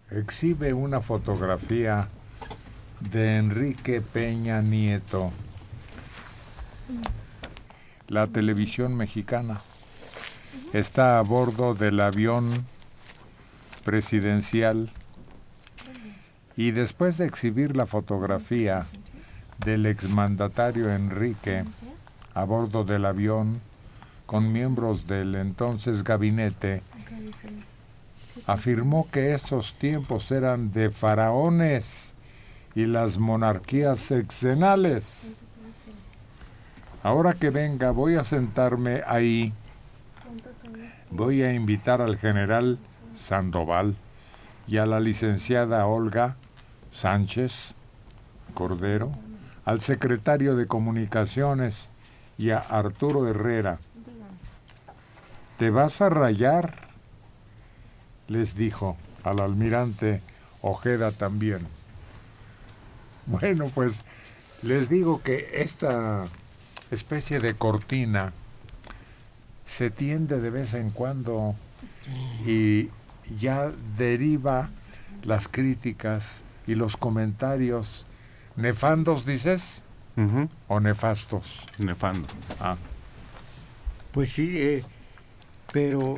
exhibe una fotografía de Enrique Peña Nieto, la televisión mexicana. Está a bordo del avión presidencial y después de exhibir la fotografía del exmandatario Enrique a bordo del avión con miembros del entonces gabinete, afirmó que esos tiempos eran de faraones y las monarquías sexenales. Ahora que venga, voy a sentarme ahí. Voy a invitar al general Sandoval y a la licenciada Olga Sánchez Cordero, al secretario de Comunicaciones y a Arturo Herrera. ¿Te vas a rayar?, les dijo al almirante Ojeda también. Bueno, pues les digo que esta especie de cortina se tiende de vez en cuando y ya deriva las críticas y los comentarios nefandos, ¿dices? ¿O nefastos? Nefando. Ah. Pues sí, pero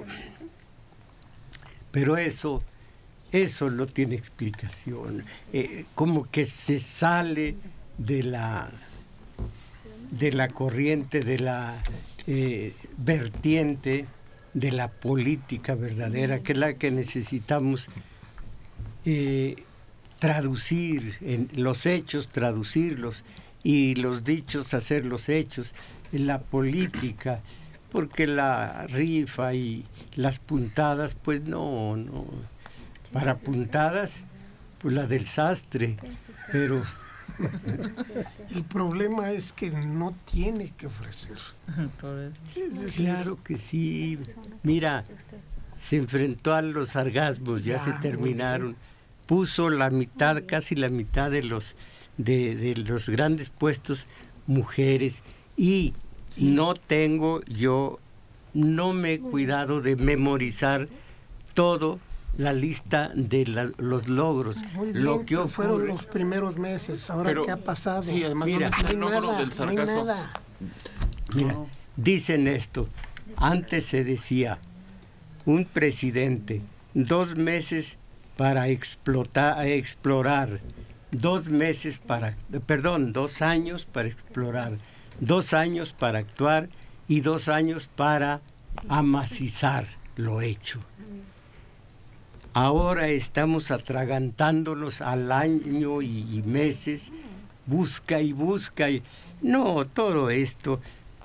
eso no tiene explicación. Como que se sale de la corriente, de la vertiente de la política verdadera, que es la que necesitamos traducir, en los hechos traducirlos y los dichos hacer los hechos, en la política, porque la rifa y las puntadas, pues no. Para puntadas, pues la del sastre, pero el problema es que no tiene que ofrecer. Es decir, claro que sí. Mira, se enfrentó a los sargasmos, ya se terminaron. Puso la mitad, casi la mitad de los grandes puestos mujeres, y no me he cuidado de memorizar todo la lista de los logros. Muy bien, lo que fueron los primeros meses. Ahora, ¿qué ha pasado? Sí, además mira, no hay logro del sargazo. Mira, dicen esto. Antes se decía, un presidente, 2 meses para explorar, 2 años para explorar, 2 años para actuar y 2 años para amacizar lo hecho. Ahora estamos atragantándonos al año y meses, busca y busca. No, todo esto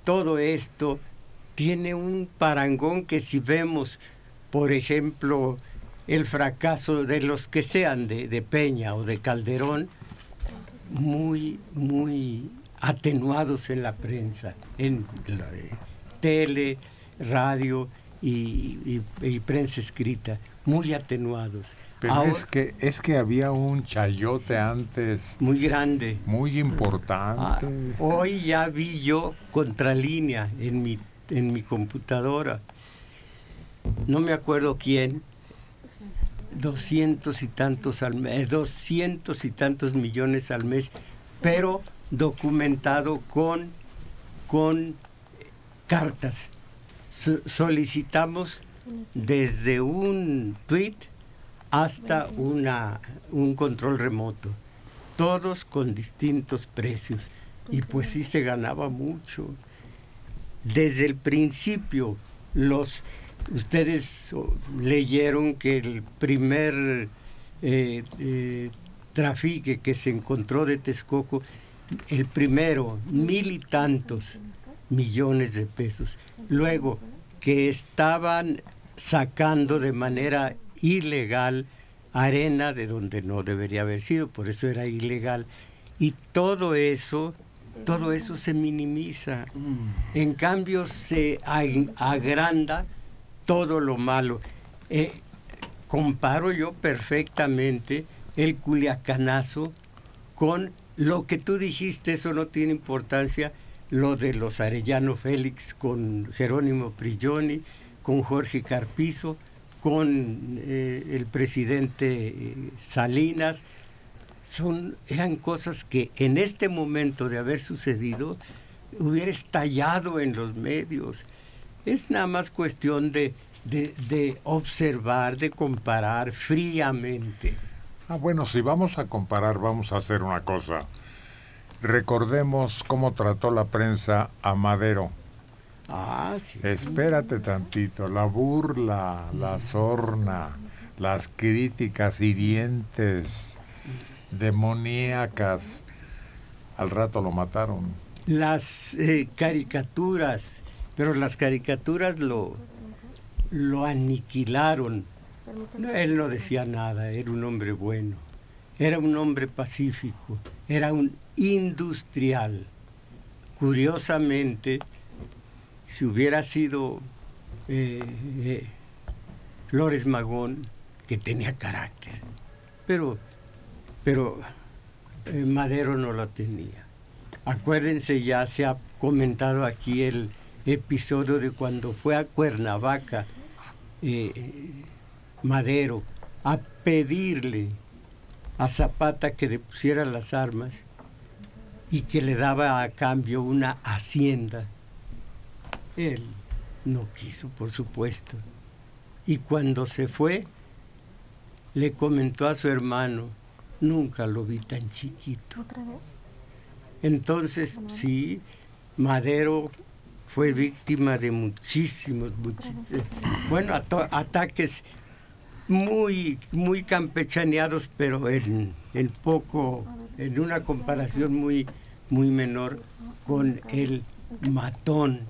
tiene un parangón que, si vemos, por ejemplo, el fracaso de los que sean de Peña o de Calderón, muy, muy atenuados en la prensa, en la tele, radio y prensa escrita, muy atenuados. Pero ahora, es que había un chayote antes muy grande, muy importante. Hoy ya vi yo Contralínea en mi computadora, no me acuerdo quién, 200 y tantos millones al mes, pero documentado con cartas. Solicitamos desde un tweet hasta un control remoto, todos con distintos precios, y pues sí se ganaba mucho. Desde el principio, ustedes leyeron que el primer trafique que se encontró de Texcoco, el primero, 1,000 y tantos millones de pesos. Luego, que estaban sacando de manera ilegal arena de donde no debería haber sido, por eso era ilegal. Y todo eso se minimiza. En cambio, se agranda todo lo malo. Comparo yo perfectamente el culiacanazo con lo que tú dijiste, eso no tiene importancia, lo de los Arellano Félix con Jerónimo Prigioni, con Jorge Carpizo, con el presidente Salinas, eran cosas que en este momento de haber sucedido hubiera estallado en los medios. Es nada más cuestión de observar, de comparar fríamente. Bueno, si vamos a comparar, vamos a hacer una cosa. Recordemos cómo trató la prensa a Madero. Sí. Espérate tantito, la burla, la sorna, las críticas hirientes, demoníacas. Al rato lo mataron. Las caricaturas, pero las caricaturas lo aniquilaron. Él no decía nada, era un hombre bueno, era un hombre pacífico, era un industrial. Curiosamente, si hubiera sido Flores Magón, que tenía carácter, pero Madero no lo tenía. Acuérdense, ya se ha comentado aquí el episodio de cuando fue a Cuernavaca Madero a pedirle a Zapata que depusiera las armas y que le daba a cambio una hacienda. Él no quiso, por supuesto. Y cuando se fue, le comentó a su hermano: nunca lo vi tan chiquito. ¿Otra vez? Entonces, sí, Madero fue víctima de muchísimos ataques muy campechaneados, pero en una comparación muy menor con el matón,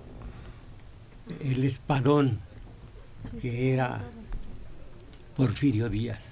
el espadón, que era Porfirio Díaz.